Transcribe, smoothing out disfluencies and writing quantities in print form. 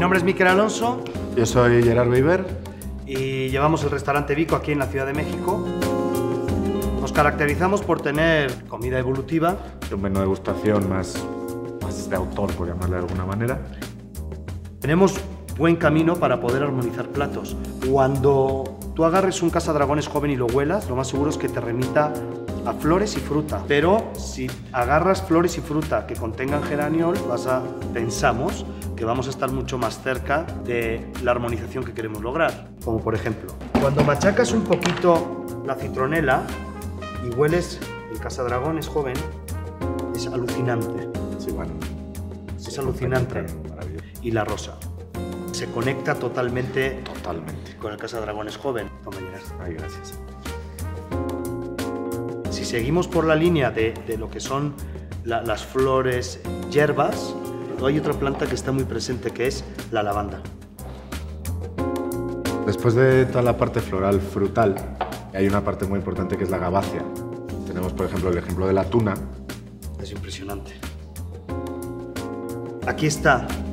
nombre es Miquel Alonso. Yo soy Gerard Beiber. Y llevamos el restaurante Vico aquí en la Ciudad de México. Nos caracterizamos por tener comida evolutiva. Un menú de degustación más de autor, por llamarle de alguna manera. Tenemos buen camino para poder armonizar platos. Cuando tú agarres un cazadragones joven y lo huelas, lo más seguro es que te remita a flores y fruta. Pero si agarras flores y fruta que contengan geraniol, pensamos que vamos a estar mucho más cerca de la armonización que queremos lograr. Como por ejemplo, cuando machacas un poquito la citronela y hueles el cazadragones joven, es alucinante. Sí, bueno. Es alucinante. Y la rosa. Se conecta totalmente con el cazadragones joven. Toma, Gerard. Ay, gracias. Si seguimos por la línea de lo que son las flores, hierbas, hay otra planta que está muy presente, que es la lavanda. Después de toda la parte floral, frutal, hay una parte muy importante que es la gabácea. Tenemos, por ejemplo, el ejemplo de la tuna. Es impresionante. Aquí está